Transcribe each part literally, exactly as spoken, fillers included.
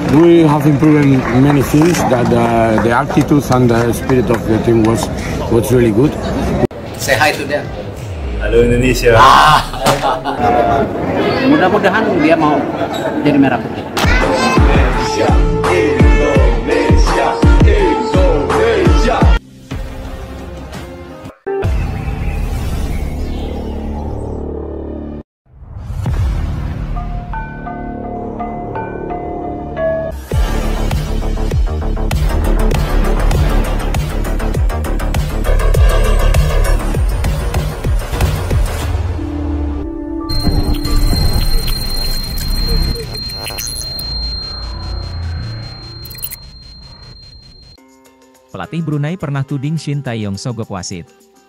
we have improved many things. That uh, the attitude and the spirit of the team was was really good. Say hi to them. Halo Indonesia. Ah. Mudah-mudahan dia mau jadi merah putih. Indonesia, Indonesia, Indonesia. Pelatih Brunei pernah tuding Shin Tae-yong sogok wasit.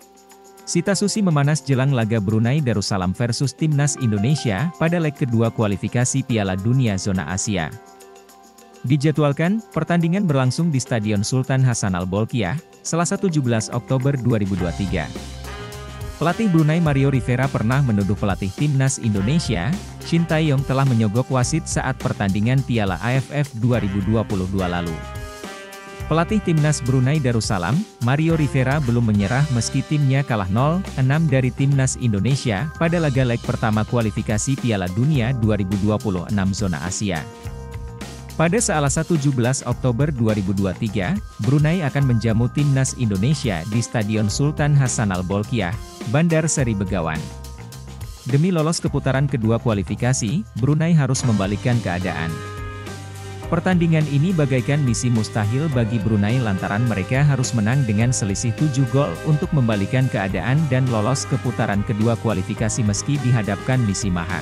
Sita Susi memanas jelang laga Brunei Darussalam versus Timnas Indonesia pada leg kedua kualifikasi Piala Dunia Zona Asia. Dijadwalkan, pertandingan berlangsung di Stadion Sultan Hasan Al Bolkiah, Selasa tujuh belas Oktober dua ribu dua puluh tiga. Pelatih Brunei Mario Rivera pernah menuduh pelatih Timnas Indonesia, Shin Tae-yong telah menyogok wasit saat pertandingan Piala A F F dua ribu dua puluh dua lalu. Pelatih Timnas Brunei Darussalam, Mario Rivera belum menyerah meski timnya kalah nol enam dari Timnas Indonesia pada laga leg pertama kualifikasi Piala Dunia dua ribu dua puluh enam Zona Asia. Pada Selasa tujuh belas Oktober dua ribu dua puluh tiga, Brunei akan menjamu Timnas Indonesia di Stadion Sultan Hasan Al Bolkiah, Bandar Seri Begawan. Demi lolos ke putaran kedua kualifikasi, Brunei harus membalikkan keadaan. Pertandingan ini bagaikan misi mustahil bagi Brunei lantaran mereka harus menang dengan selisih tujuh gol untuk membalikan keadaan dan lolos ke putaran kedua kualifikasi meski dihadapkan misi maha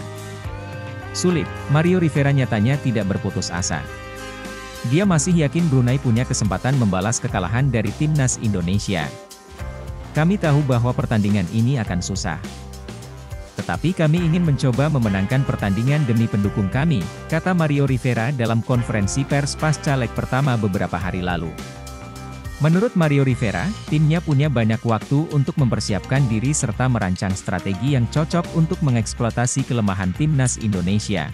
sulit. Mario Rivera nyatanya tidak berputus asa. Dia masih yakin Brunei punya kesempatan membalas kekalahan dari Timnas Indonesia. Kami tahu bahwa pertandingan ini akan susah. Tetapi kami ingin mencoba memenangkan pertandingan demi pendukung kami, kata Mario Rivera dalam konferensi pers pasca leg pertama beberapa hari lalu. Menurut Mario Rivera, timnya punya banyak waktu untuk mempersiapkan diri serta merancang strategi yang cocok untuk mengeksploitasi kelemahan Timnas Indonesia.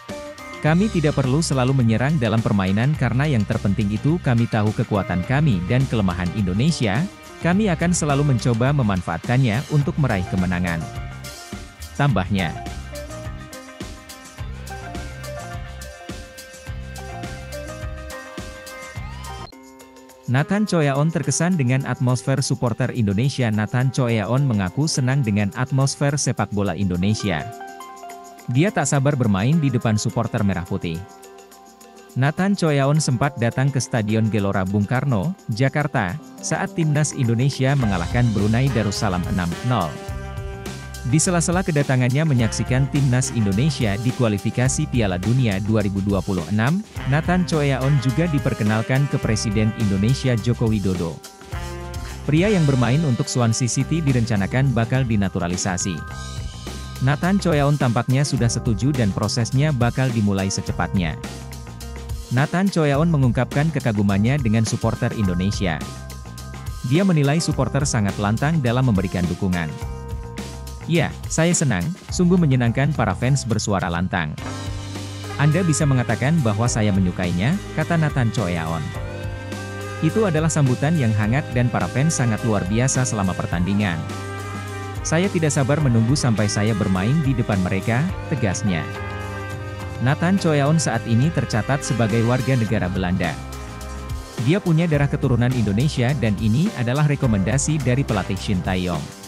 Kami tidak perlu selalu menyerang dalam permainan karena yang terpenting itu kami tahu kekuatan kami dan kelemahan Indonesia, kami akan selalu mencoba memanfaatkannya untuk meraih kemenangan. Tambahnya. Nathan Choyaon terkesan dengan atmosfer supporter Indonesia. Nathan Choyaon mengaku senang dengan atmosfer sepak bola Indonesia. Dia tak sabar bermain di depan supporter Merah Putih. Nathan Choyaon sempat datang ke Stadion Gelora Bung Karno, Jakarta, saat Timnas Indonesia mengalahkan Brunei Darussalam enam nol. Di sela-sela kedatangannya menyaksikan Timnas Indonesia di kualifikasi Piala Dunia dua ribu dua puluh enam, Nathan Choyaon juga diperkenalkan ke Presiden Indonesia Joko Widodo. Pria yang bermain untuk Swansea City direncanakan bakal dinaturalisasi. Nathan Choyaon tampaknya sudah setuju dan prosesnya bakal dimulai secepatnya. Nathan Choyaon mengungkapkan kekagumannya dengan supporter Indonesia. Dia menilai supporter sangat lantang dalam memberikan dukungan. Ya, saya senang, sungguh menyenangkan para fans bersuara lantang. Anda bisa mengatakan bahwa saya menyukainya, kata Nathan Choyaon. Itu adalah sambutan yang hangat dan para fans sangat luar biasa selama pertandingan. Saya tidak sabar menunggu sampai saya bermain di depan mereka, tegasnya. Nathan Choyaon saat ini tercatat sebagai warga negara Belanda. Dia punya darah keturunan Indonesia dan ini adalah rekomendasi dari pelatih Shin Tae-yong.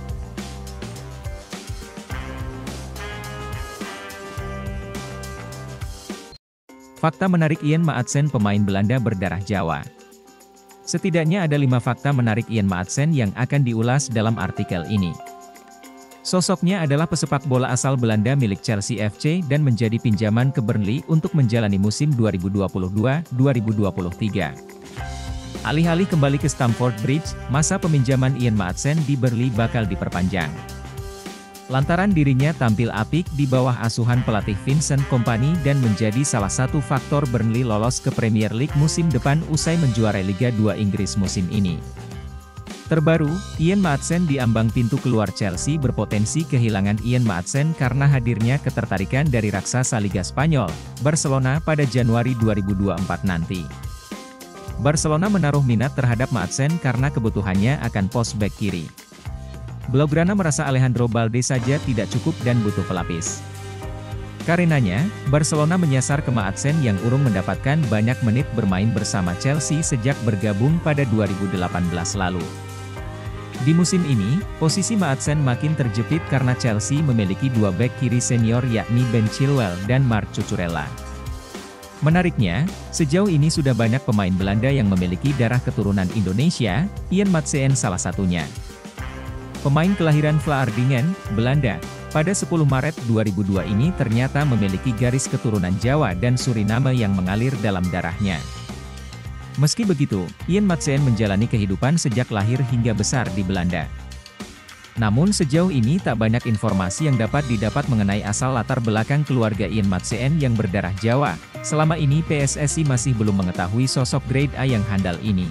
Fakta menarik Ian Maatsen pemain Belanda berdarah Jawa. Setidaknya ada lima fakta menarik Ian Maatsen yang akan diulas dalam artikel ini. Sosoknya adalah pesepak bola asal Belanda milik Chelsea F C dan menjadi pinjaman ke Burnley untuk menjalani musim dua ribu dua puluh dua dua ribu dua puluh tiga. Alih-alih kembali ke Stamford Bridge, masa peminjaman Ian Maatsen di Burnley bakal diperpanjang. Lantaran dirinya tampil apik di bawah asuhan pelatih Vincent Kompany dan menjadi salah satu faktor Burnley lolos ke Premier League musim depan usai menjuarai Liga dua Inggris musim ini. Terbaru, Ian Maatsen diambang pintu keluar Chelsea berpotensi kehilangan Ian Maatsen karena hadirnya ketertarikan dari raksasa Liga Spanyol, Barcelona pada Januari dua ribu dua puluh empat nanti. Barcelona menaruh minat terhadap Maatsen karena kebutuhannya akan pos bek kiri. Blaugrana merasa Alejandro Balde saja tidak cukup dan butuh pelapis. Karenanya, Barcelona menyasar ke Maatsen yang urung mendapatkan banyak menit bermain bersama Chelsea sejak bergabung pada dua ribu delapan belas lalu. Di musim ini, posisi Maatsen makin terjepit karena Chelsea memiliki dua bek kiri senior yakni Ben Chilwell dan Marc Cucurella. Menariknya, sejauh ini sudah banyak pemain Belanda yang memiliki darah keturunan Indonesia, Ian Maatsen salah satunya. Pemain kelahiran Vlaardingen, Belanda, pada sepuluh Maret dua ribu dua ini ternyata memiliki garis keturunan Jawa dan Suriname yang mengalir dalam darahnya. Meski begitu, Ian Maatsen menjalani kehidupan sejak lahir hingga besar di Belanda. Namun sejauh ini tak banyak informasi yang dapat didapat mengenai asal latar belakang keluarga Ian Maatsen yang berdarah Jawa. Selama ini P S S I masih belum mengetahui sosok grade A yang handal ini.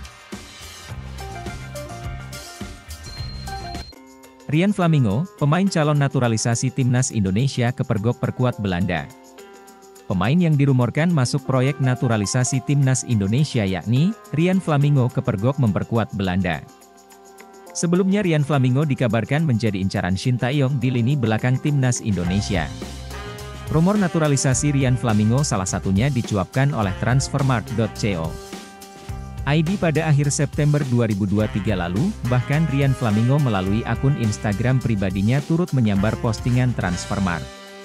Ryan Flamingo, pemain calon naturalisasi timnas Indonesia kepergok perkuat Belanda. Pemain yang dirumorkan masuk proyek naturalisasi timnas Indonesia yakni Ryan Flamingo kepergok memperkuat Belanda. Sebelumnya Ryan Flamingo dikabarkan menjadi incaran Shin Tae-yong di lini belakang timnas Indonesia. Rumor naturalisasi Ryan Flamingo salah satunya dicuapkan oleh transfermarkt dot co. I D pada akhir September dua ribu dua puluh tiga lalu, bahkan Ryan Flamingo melalui akun Instagram pribadinya turut menyambar postingan transfermarkt.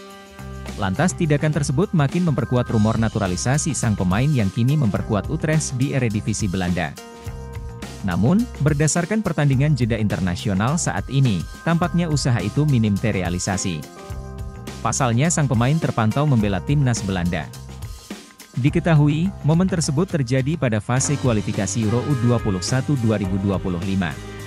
Lantas tindakan tersebut makin memperkuat rumor naturalisasi sang pemain yang kini memperkuat Utrecht di Eredivisie Belanda. Namun, berdasarkan pertandingan jeda internasional saat ini, tampaknya usaha itu minim terrealisasi. Pasalnya sang pemain terpantau membela timnas Belanda. Diketahui, momen tersebut terjadi pada fase kualifikasi Euro U dua puluh satu dua ribu dua puluh lima.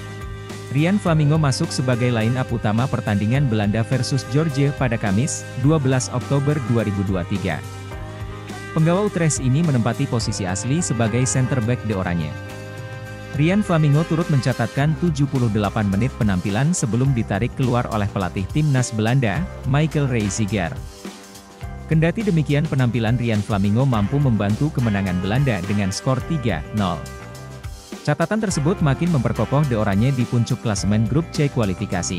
Ryan Flamingo masuk sebagai line-up utama pertandingan Belanda versus Georgia pada Kamis, dua belas Oktober dua ribu dua puluh tiga. Penggawa Utrecht ini menempati posisi asli sebagai center back de Oranje. Ryan Flamingo turut mencatatkan tujuh puluh delapan menit penampilan sebelum ditarik keluar oleh pelatih timnas Belanda, Michael Reiziger. Kendati demikian penampilan Ryan Flamingo mampu membantu kemenangan Belanda dengan skor tiga nol. Catatan tersebut makin memperkokoh de Oranje di puncak klasemen grup C kualifikasi.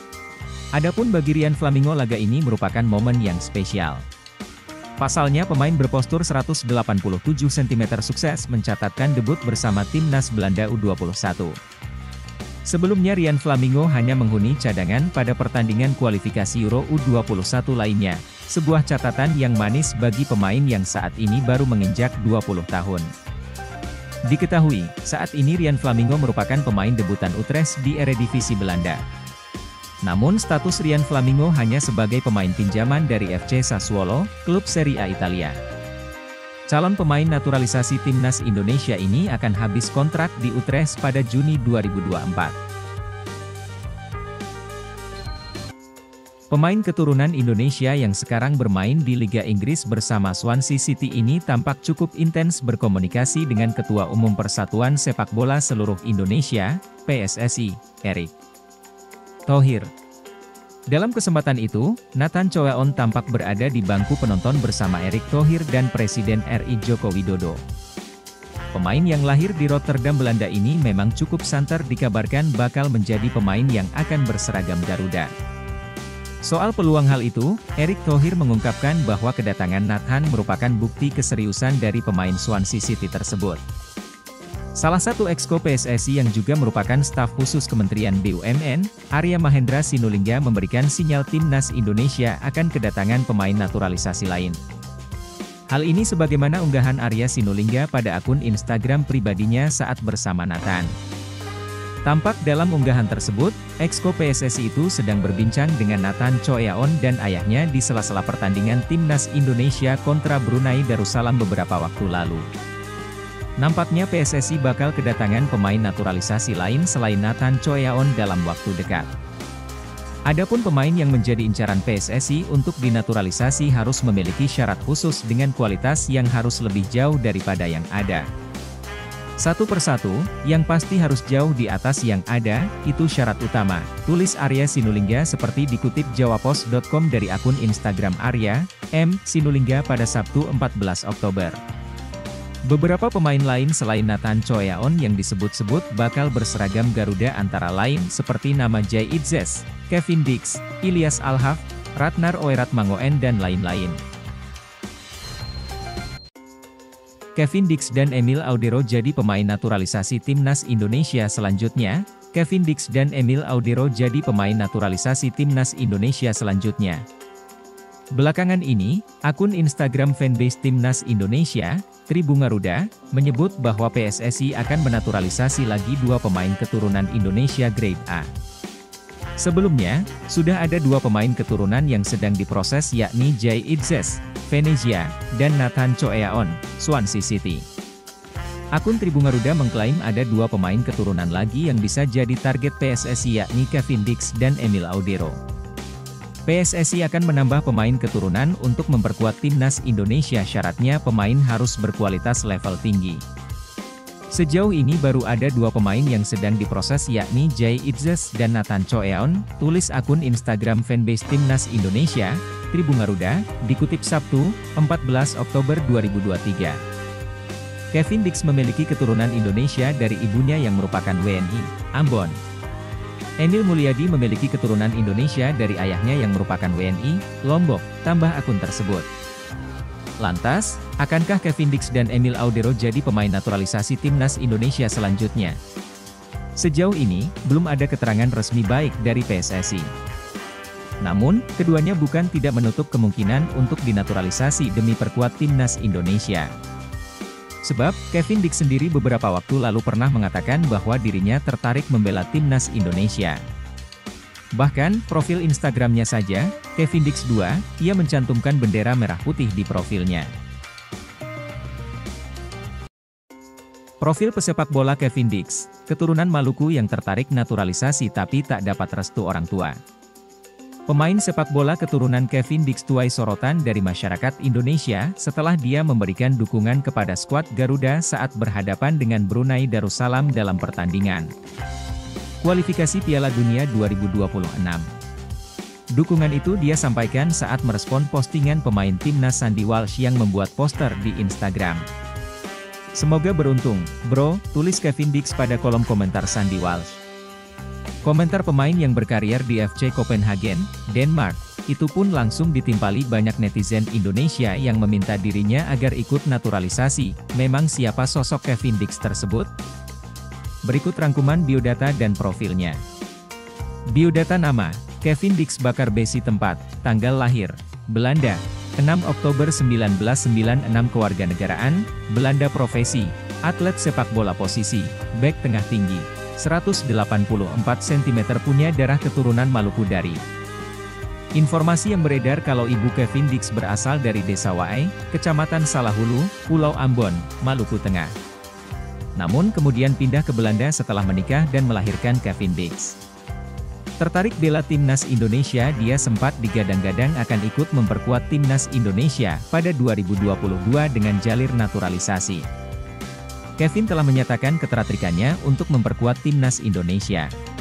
Adapun bagi Ryan Flamingo laga ini merupakan momen yang spesial. Pasalnya pemain berpostur seratus delapan puluh tujuh sentimeter sukses mencatatkan debut bersama timnas Belanda U dua puluh satu. Sebelumnya Ryan Flamingo hanya menghuni cadangan pada pertandingan kualifikasi Euro U dua puluh satu lainnya, sebuah catatan yang manis bagi pemain yang saat ini baru menginjak dua puluh tahun. Diketahui, saat ini Ryan Flamingo merupakan pemain debutan Utrecht di Eredivisie Belanda. Namun status Ryan Flamingo hanya sebagai pemain pinjaman dari F C Sassuolo, klub Serie A Italia. Calon pemain naturalisasi timnas Indonesia ini akan habis kontrak di Utrecht pada Juni dua ribu dua puluh empat. Pemain keturunan Indonesia yang sekarang bermain di Liga Inggris bersama Swansea City ini tampak cukup intens berkomunikasi dengan Ketua Umum Persatuan Sepak Bola Seluruh Indonesia, P S S I, Erick Thohir. Dalam kesempatan itu, Nathan Choeon tampak berada di bangku penonton bersama Erick Thohir dan Presiden R I Joko Widodo. Pemain yang lahir di Rotterdam, Belanda ini memang cukup santer dikabarkan bakal menjadi pemain yang akan berseragam Garuda. Soal peluang hal itu, Erick Thohir mengungkapkan bahwa kedatangan Nathan merupakan bukti keseriusan dari pemain Swansea City tersebut. Salah satu exco P S S I yang juga merupakan staf khusus Kementerian B U M N, Arya Mahendra Sinulinga memberikan sinyal timnas Indonesia akan kedatangan pemain naturalisasi lain. Hal ini sebagaimana unggahan Arya Sinulinga pada akun Instagram pribadinya saat bersama Nathan. Tampak dalam unggahan tersebut, exco P S S I itu sedang berbincang dengan Nathan Choeon dan ayahnya di sela-sela pertandingan timnas Indonesia kontra Brunei Darussalam beberapa waktu lalu. Nampaknya P S S I bakal kedatangan pemain naturalisasi lain selain Nathan Choeon dalam waktu dekat. Adapun pemain yang menjadi incaran P S S I untuk dinaturalisasi harus memiliki syarat khusus dengan kualitas yang harus lebih jauh daripada yang ada. Satu persatu, yang pasti harus jauh di atas yang ada, itu syarat utama, tulis Arya Sinulinga seperti dikutip jawapos dot com dari akun Instagram Arya, M. Sinulinga pada Sabtu empat belas Oktober. Beberapa pemain lain selain Nathan Choeaon yang disebut-sebut bakal berseragam Garuda antara lain seperti nama Jay Itzes, Kevin Dix, Ilyas Alhaf, Ratnar Oeratmangoen dan lain-lain. Kevin Dix dan Emil Audero jadi pemain naturalisasi Timnas Indonesia selanjutnya. Kevin Dix dan Emil Audero jadi pemain naturalisasi Timnas Indonesia selanjutnya. Belakangan ini, akun Instagram fanbase Timnas Indonesia, Tribungaruda, menyebut bahwa P S S I akan menaturalisasi lagi dua pemain keturunan Indonesia Grade A. Sebelumnya, sudah ada dua pemain keturunan yang sedang diproses yakni Jay Itzes, Venezia, dan Nathan Choeaon, Swansea City. Akun Tribungaruda mengklaim ada dua pemain keturunan lagi yang bisa jadi target P S S I yakni Kevin Dix dan Emil Audero. P S S I akan menambah pemain keturunan untuk memperkuat Timnas Indonesia, syaratnya pemain harus berkualitas level tinggi. Sejauh ini baru ada dua pemain yang sedang diproses yakni Jay Itzes dan Nathan Choeaon, tulis akun Instagram fanbase Timnas Indonesia, Tribungaruda, dikutip Sabtu, empat belas Oktober dua ribu dua puluh tiga. Kevin Dix memiliki keturunan Indonesia dari ibunya yang merupakan W N I, Ambon. Emil Mulyadi memiliki keturunan Indonesia dari ayahnya yang merupakan W N I, Lombok, tambah akun tersebut. Lantas, akankah Kevin Dix dan Emil Audero jadi pemain naturalisasi Timnas Indonesia selanjutnya? Sejauh ini, belum ada keterangan resmi baik dari P S S I. Namun, keduanya bukan tidak menutup kemungkinan untuk dinaturalisasi demi perkuat Timnas Indonesia. Sebab, Kevin Dix sendiri beberapa waktu lalu pernah mengatakan bahwa dirinya tertarik membela Timnas Indonesia. Bahkan, profil Instagramnya saja, Kevin Dix dua, ia mencantumkan bendera merah putih di profilnya. Profil pesepak bola Kevin Dix, keturunan Maluku yang tertarik naturalisasi tapi tak dapat restu orang tua. Pemain sepak bola keturunan Kevin Dix tuai sorotan dari masyarakat Indonesia setelah dia memberikan dukungan kepada skuad Garuda saat berhadapan dengan Brunei Darussalam dalam pertandingan kualifikasi Piala Dunia dua ribu dua puluh enam. Dukungan itu dia sampaikan saat merespon postingan pemain Timnas Sandy Walsh yang membuat poster di Instagram. "Semoga beruntung, bro," tulis Kevin Dix pada kolom komentar Sandy Walsh. Komentar pemain yang berkarier di F C Copenhagen, Denmark, itu pun langsung ditimpali banyak netizen Indonesia yang meminta dirinya agar ikut naturalisasi. Memang siapa sosok Kevin Dix tersebut? Berikut rangkuman biodata dan profilnya. Biodata nama, Kevin Dix Bakar Besi. Tempat, tanggal lahir, Belanda, enam Oktober seribu sembilan ratus sembilan puluh enam. Kewarganegaraan, Belanda. Profesi, atlet sepak bola. Posisi, bek tengah. Tinggi, seratus delapan puluh empat sentimeter. Punya darah keturunan Maluku dari. Informasi yang beredar kalau ibu Kevin Dix berasal dari Desa Waai, Kecamatan Salahulu, Pulau Ambon, Maluku Tengah. Namun kemudian pindah ke Belanda setelah menikah dan melahirkan Kevin Dix. Tertarik bela Timnas Indonesia, dia sempat digadang-gadang akan ikut memperkuat Timnas Indonesia pada dua ribu dua puluh dua dengan jalur naturalisasi. Kevin telah menyatakan ketertarikannya untuk memperkuat Timnas Indonesia.